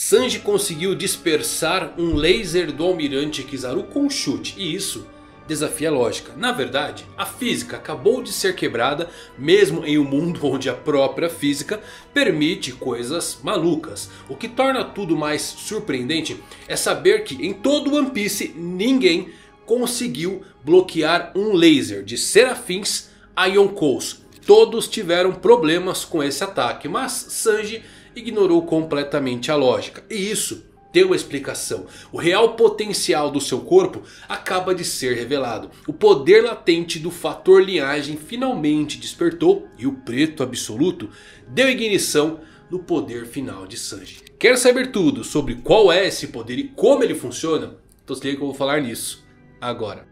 Sanji conseguiu dispersar um laser do Almirante Kizaru com um chute. E isso desafia a lógica. Na verdade, a física acabou de ser quebrada, mesmo em um mundo onde a própria física permite coisas malucas. O que torna tudo mais surpreendente é saber que em todo One Piece ninguém conseguiu bloquear um laser de Serafins a Yonkous. Todos tiveram problemas com esse ataque, mas Sanji ignorou completamente a lógica. E isso tem uma explicação. O real potencial do seu corpo acaba de ser revelado. O poder latente do fator linhagem finalmente despertou. E o preto absoluto deu ignição no poder final de Sanji. Quer saber tudo sobre qual é esse poder e como ele funciona? Então se liga que eu vou falar nisso agora.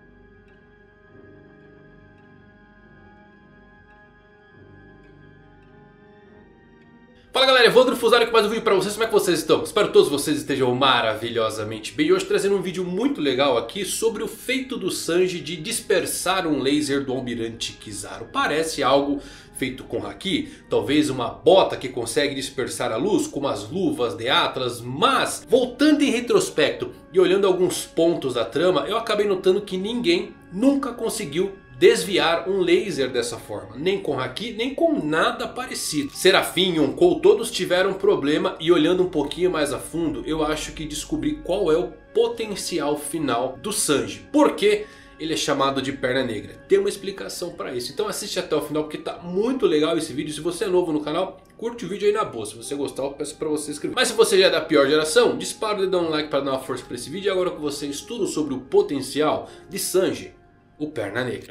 Fala galera, Evandro Fusaro com mais um vídeo pra vocês. Como é que vocês estão? Espero que todos vocês estejam maravilhosamente bem. E hoje trazendo um vídeo muito legal aqui sobre o feito do Sanji de dispersar um laser do Almirante Kizaru. Parece algo feito com haki, talvez uma bota que consegue dispersar a luz, como as luvas de Atlas. Mas voltando em retrospecto e olhando alguns pontos da trama, eu acabei notando que ninguém nunca conseguiu desviar um laser dessa forma, nem com haki, nem com nada parecido. Serafim e Yonkou todos tiveram problema, e olhando um pouquinho mais a fundo, eu acho que descobri qual é o potencial final do Sanji. Por que ele é chamado de Perna Negra? Tem uma explicação para isso, então assiste até o final porque tá muito legal esse vídeo. Se você é novo no canal, curte o vídeo aí na boa. Se você gostar, eu peço para você inscrever. Mas se você já é da pior geração, dispara o dedão no like para dar uma força para esse vídeo. E agora com você estudo sobre o potencial de Sanji, o Perna Negra.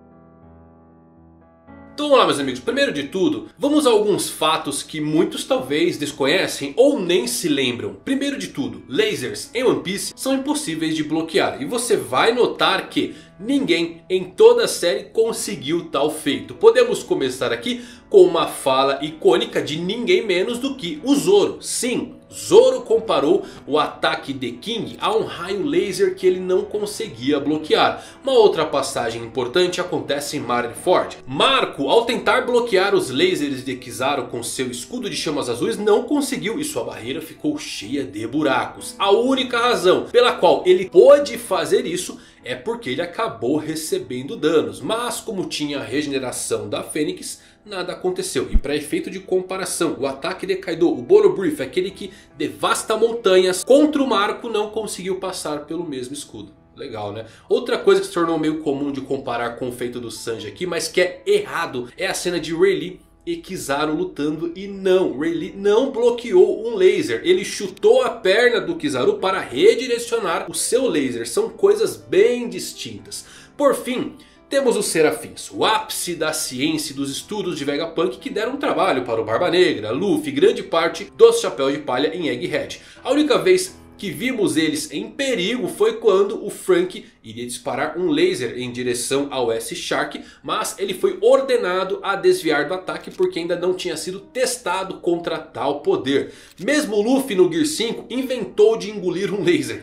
Então vamos lá meus amigos, primeiro de tudo, vamos a alguns fatos que muitos talvez desconhecem ou nem se lembram. Primeiro de tudo, lasers em One Piece são impossíveis de bloquear. E você vai notar que ninguém em toda a série conseguiu tal feito. Podemos começar aqui com uma fala icônica de ninguém menos do que o Zoro. Sim, Zoro comparou o ataque de King a um raio laser que ele não conseguia bloquear. Uma outra passagem importante acontece em Marineford. Marco, ao tentar bloquear os lasers de Kizaru com seu escudo de chamas azuis, não conseguiu e sua barreira ficou cheia de buracos. A única razão pela qual ele pôde fazer isso é porque ele acabou recebendo danos. Mas como tinha a regeneração da Fênix, nada aconteceu. E para efeito de comparação, o ataque de Kaido, o Bolo Brief, aquele que devasta montanhas, contra o Marco não conseguiu passar pelo mesmo escudo. Legal, né? Outra coisa que se tornou meio comum de comparar com o feito do Sanji aqui, mas que é errado, é a cena de Rayleigh e Kizaru lutando. E não, Rayleigh não bloqueou um laser. Ele chutou a perna do Kizaru para redirecionar o seu laser. São coisas bem distintas. Por fim, temos os Serafins, o ápice da ciência e dos estudos de Vegapunk, que deram trabalho para o Barba Negra, Luffy e grande parte dos Chapéus de Palha em Egghead. A única vez que vimos eles em perigo foi quando o Franky iria disparar um laser em direção ao S-Shark, mas ele foi ordenado a desviar do ataque porque ainda não tinha sido testado contra tal poder. Mesmo o Luffy no Gear 5 inventou de engolir um laser.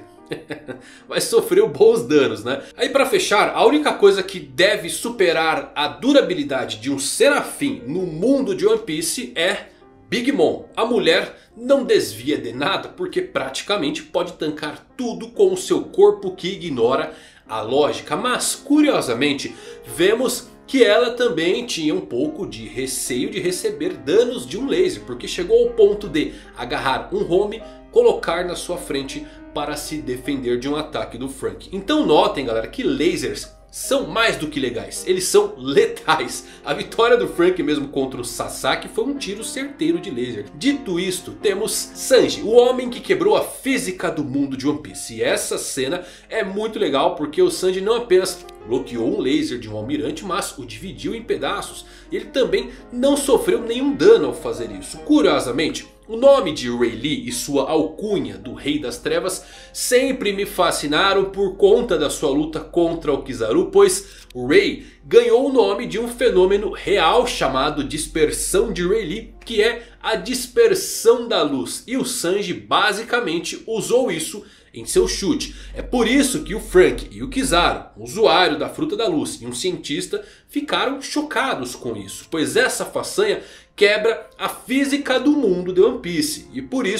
Mas sofreu bons danos, né? Aí pra fechar, a única coisa que deve superar a durabilidade de um Serafim no mundo de One Piece é Big Mom. A mulher não desvia de nada porque praticamente pode tancar tudo com o seu corpo que ignora a lógica. Mas curiosamente vemos que ela também tinha um pouco de receio de receber danos de um laser, porque chegou ao ponto de agarrar um home, colocar na sua frente para se defender de um ataque do Franky. Então notem galera que lasers são mais do que legais, eles são letais. A vitória do Franky mesmo contra o Sasaki foi um tiro certeiro de laser. Dito isto, temos Sanji, o homem que quebrou a física do mundo de One Piece. E essa cena é muito legal porque o Sanji não apenas bloqueou um laser de um almirante, mas o dividiu em pedaços. E ele também não sofreu nenhum dano ao fazer isso. Curiosamente, o nome de Rayleigh e sua alcunha do Rei das Trevas sempre me fascinaram por conta da sua luta contra o Kizaru, pois o Ray ganhou o nome de um fenômeno real chamado dispersão de Rayleigh, que é a dispersão da luz. E o Sanji basicamente usou isso em seu chute. É por isso que o Franky e o Kizaru, um usuário da Fruta da Luz e um cientista, ficaram chocados com isso, pois essa façanha quebra a física do mundo de One Piece. E por isso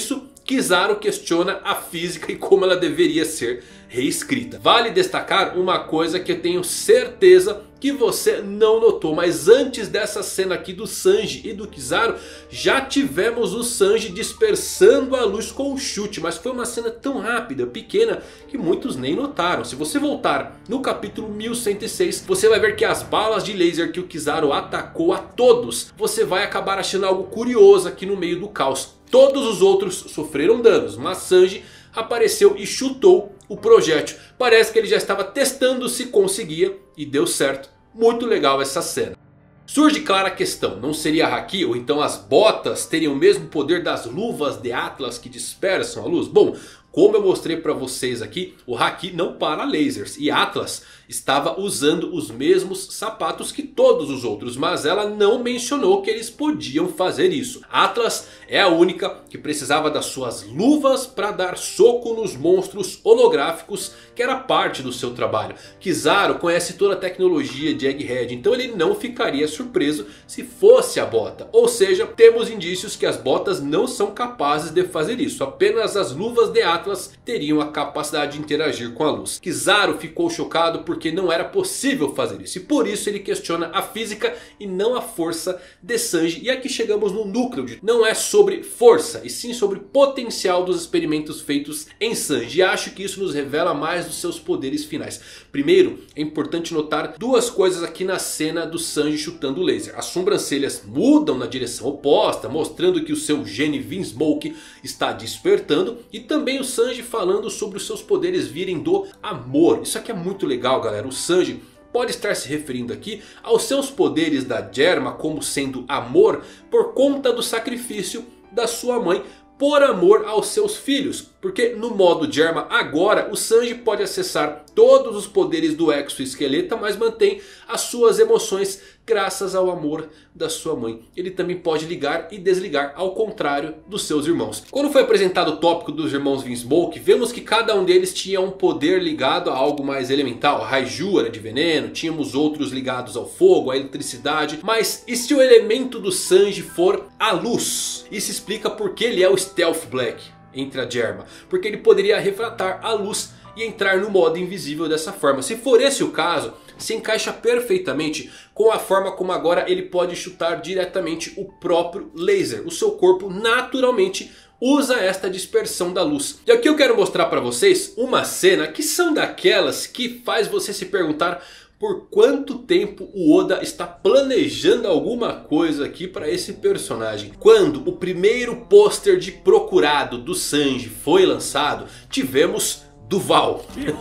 Kizaru questiona a física e como ela deveria ser reescrita. Vale destacar uma coisa que eu tenho certeza que você não notou. Mas antes dessa cena aqui do Sanji e do Kizaru, já tivemos o Sanji dispersando a luz com o chute. Mas foi uma cena tão rápida, pequena, que muitos nem notaram. Se você voltar no capítulo 1106, você vai ver que as balas de laser que o Kizaru atacou a todos, você vai acabar achando algo curioso aqui no meio do caos. Todos os outros sofreram danos, mas Sanji apareceu e chutou o projétil. Parece que ele já estava testando se conseguia e deu certo. Muito legal essa cena. Surge clara a questão, não seria Haki ou então as botas teriam o mesmo poder das luvas de Atlas que dispersam a luz? Bom, como eu mostrei para vocês aqui, o Haki não para lasers e Atlas estava usando os mesmos sapatos que todos os outros, mas ela não mencionou que eles podiam fazer isso. Atlas é a única que precisava das suas luvas para dar soco nos monstros holográficos, que era parte do seu trabalho. Kizaru conhece toda a tecnologia de Egghead, então ele não ficaria surpreso se fosse a bota. Ou seja, temos indícios que as botas não são capazes de fazer isso. Apenas as luvas de Atlas teriam a capacidade de interagir com a luz. Kizaru ficou chocado porque não era possível fazer isso. E por isso ele questiona a física e não a força de Sanji. E aqui chegamos no núcleo de... Não é sobre força, e sim sobre potencial dos experimentos feitos em Sanji. E acho que isso nos revela mais dos seus poderes finais. Primeiro, é importante notar duas coisas aqui na cena do Sanji chutando o laser. As sobrancelhas mudam na direção oposta, mostrando que o seu gene Vinsmoke está despertando. E também o Sanji falando sobre os seus poderes virem do amor. Isso aqui é muito legal, galera. O Sanji pode estar se referindo aqui aos seus poderes da Germa como sendo amor por conta do sacrifício da sua mãe por amor aos seus filhos. Porque no modo Germa agora o Sanji pode acessar todos os poderes do exoesqueleto, mas mantém as suas emoções graças ao amor da sua mãe. Ele também pode ligar e desligar, ao contrário dos seus irmãos. Quando foi apresentado o tópico dos irmãos Vinsmoke, vemos que cada um deles tinha um poder ligado a algo mais elemental. A Raiju era de veneno, tínhamos outros ligados ao fogo, à eletricidade. Mas e se o elemento do Sanji for a luz? Isso explica porque ele é o Stealth Black entre a Germa. Porque ele poderia refratar a luz e entrar no modo invisível dessa forma. Se for esse o caso, se encaixa perfeitamente com a forma como agora ele pode chutar diretamente o próprio laser. O seu corpo naturalmente usa esta dispersão da luz. E aqui eu quero mostrar para vocês uma cena que são daquelas que faz você se perguntar por quanto tempo o Oda está planejando alguma coisa aqui para esse personagem. Quando o primeiro pôster de Procurado do Sanji foi lançado, tivemos Duval.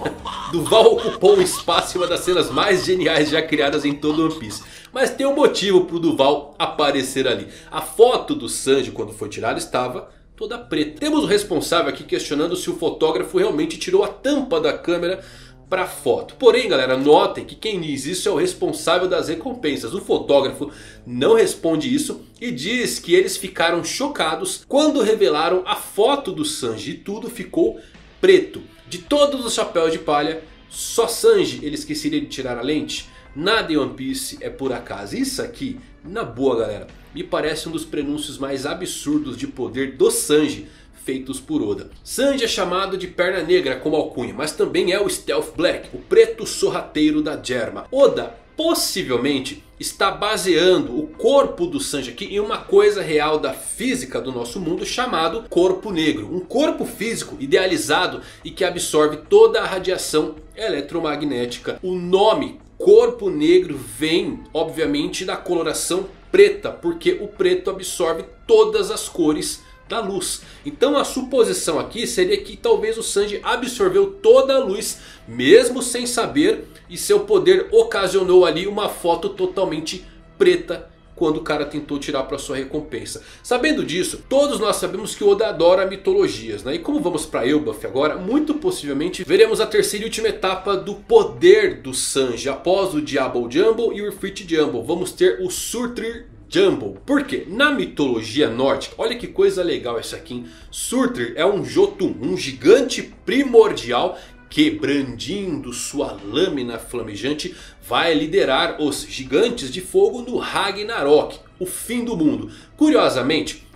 Duval ocupou um espaço em uma das cenas mais geniais já criadas em todo One Piece. Mas tem um motivo para o Duval aparecer ali. A foto do Sanji quando foi tirada estava toda preta. Temos o responsável aqui questionando se o fotógrafo realmente tirou a tampa da câmera para a foto. Porém, galera, notem que quem diz isso é o responsável das recompensas. O fotógrafo não responde isso e diz que eles ficaram chocados quando revelaram a foto do Sanji e tudo ficou preto. De todos os chapéus de palha, só Sanji ele esqueceria de tirar a lente? Nada em One Piece é por acaso. Isso aqui, na boa, galera, me parece um dos prenúncios mais absurdos de poder do Sanji feitos por Oda. Sanji é chamado de Perna Negra como alcunha, mas também é o Stealth Black, o preto sorrateiro da Germa. Oda possivelmente está baseando o corpo do Sanji aqui em uma coisa real da física do nosso mundo chamado corpo negro. Um corpo físico idealizado e que absorve toda a radiação eletromagnética. O nome corpo negro vem obviamente da coloração preta, porque o preto absorve todas as cores da luz. Então a suposição aqui seria que talvez o Sanji absorveu toda a luz mesmo sem saber, e seu poder ocasionou ali uma foto totalmente preta quando o cara tentou tirar para sua recompensa. Sabendo disso, todos nós sabemos que Oda adora mitologias, né? E como vamos para Elbaf agora, muito possivelmente veremos a terceira e última etapa do poder do Sanji. Após o Diable Jumble e o Ifrit Jumble, vamos ter o Surtr Jumble. Por quê? Na mitologia nórdica, olha que coisa legal essa aqui, hein? Surtr é um Jotun, um gigante primordial que, brandindo sua lâmina flamejante, vai liderar os gigantes de fogo no Ragnarok, o fim do mundo. Curiosamente,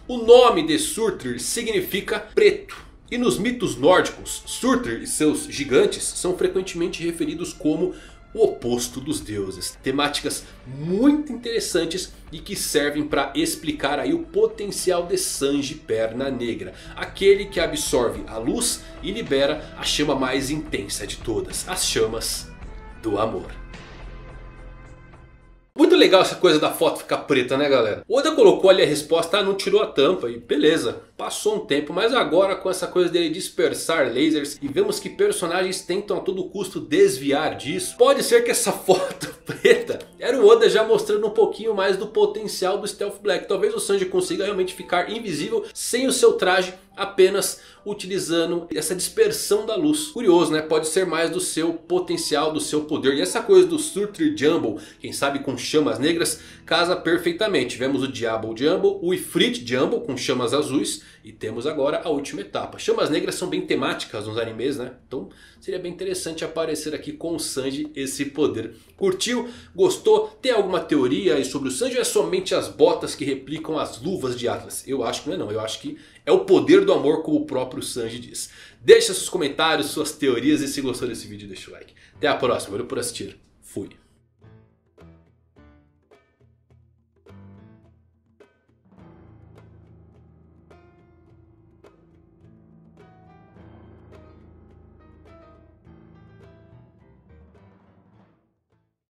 O nome de Surtr significa preto. E nos mitos nórdicos, Surtr e seus gigantes são frequentemente referidos como o oposto dos deuses. Temáticas muito interessantes e que servem para explicar aí o potencial de Sanji Perna Negra. Aquele que absorve a luz e libera a chama mais intensa de todas. As chamas do amor. Muito legal essa coisa da foto ficar preta, né, galera? O Oda colocou ali a resposta, não tirou a tampa e beleza. Passou um tempo, mas agora com essa coisa dele dispersar lasers e vemos que personagens tentam a todo custo desviar disso. Pode ser que essa foto preta era o Oda já mostrando um pouquinho mais do potencial do Stealth Black. Talvez o Sanji consiga realmente ficar invisível sem o seu traje, apenas utilizando essa dispersão da luz. Curioso, né? Pode ser mais do seu potencial, do seu poder. E essa coisa do Surtr Jumbo, quem sabe com chamas negras, casa perfeitamente. Tivemos o Diabo Jumbo, o Ifrit Jumbo com chamas azuis. E temos agora a última etapa. Chamas negras são bem temáticas nos animes, né? Então seria bem interessante aparecer aqui com o Sanji esse poder. Curtiu? Gostou? Tem alguma teoria aí sobre o Sanji ou é somente as botas que replicam as luvas de Atlas? Eu acho que não é não. Eu acho que é o poder do amor, como o próprio Sanji diz. Deixa seus comentários, suas teorias e se gostou desse vídeo deixa o like. Até a próxima. Valeu por assistir. Fui.